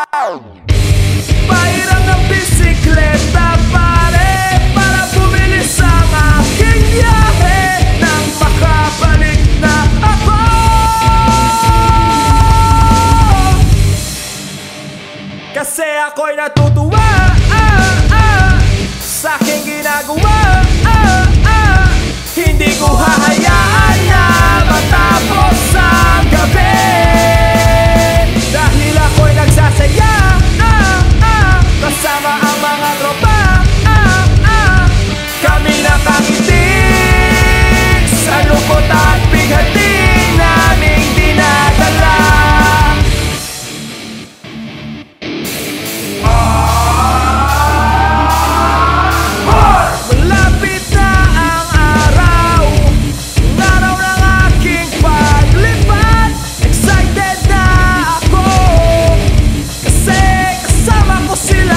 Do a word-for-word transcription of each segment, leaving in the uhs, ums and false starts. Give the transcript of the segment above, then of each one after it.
Pahiram ng bisikleta pare, para bumilis ang aking biyahe, nang makabalik na ako. Kasi ako'y natutuwa ah, ah, sa aking ginagawa ah, ah. Hindi ko hahayaan na matapos ang gabi, dahil ako'y nagsasaya ah, ah, kasama ang mga tropa ah, ah. Kami nakangitig sa lungkot at bighati naming dinadala. Malapit na ang araw, ang araw ng aking paglipad. Excited na ako, kasi kasama ko sila.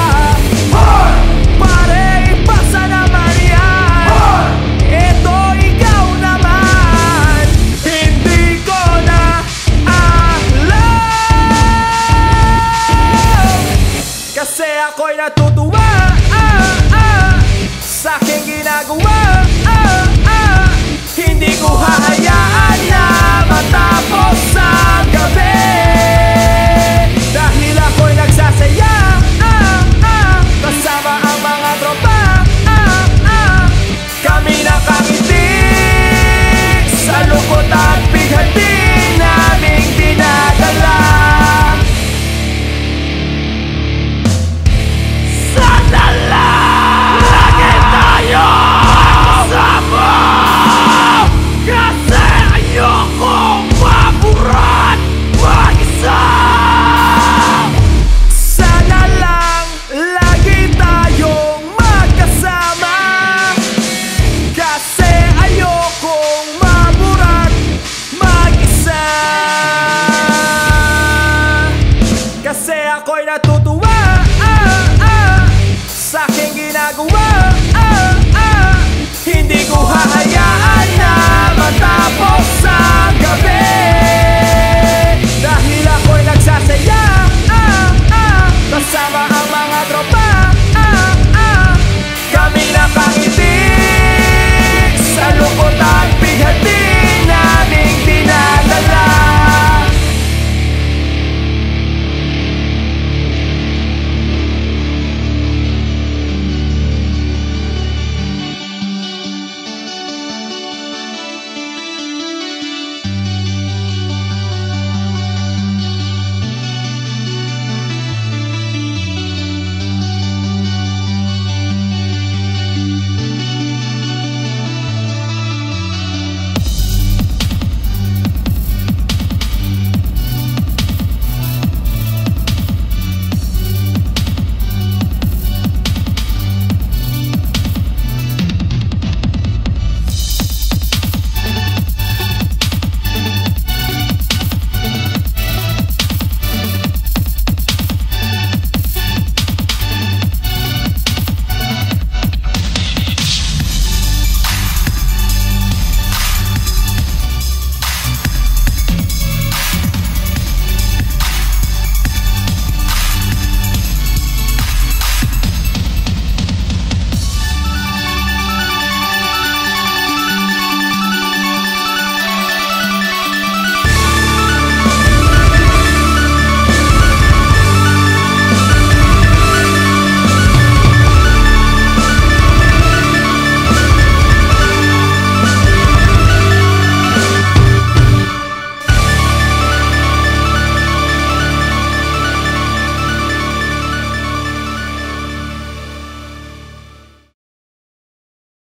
Pare, ipasa naman yan, eto ikaw naman. Hindi ko na alam, kasi ako'y natutuwa ah, ah, sa aking ginagawa ah, ah. Hindi ko hahayaan na matapos ang gabi, dahil ako'y nagsasaya ah, ah, kasama ang mga tropa ah, ah. Kami nakangitig sa lungkot at bighati naming dinadala. Sana lang lagi tayo kasama, kasi ayokong maburat mag-isa. Sana lang lagi tayong magkasama, kasi ayokong maburat mag-isa. Kasi ako'y natutuwa ah, ah, sa aking ginagawa ah, ah. Hindi ko hahayaan na matapos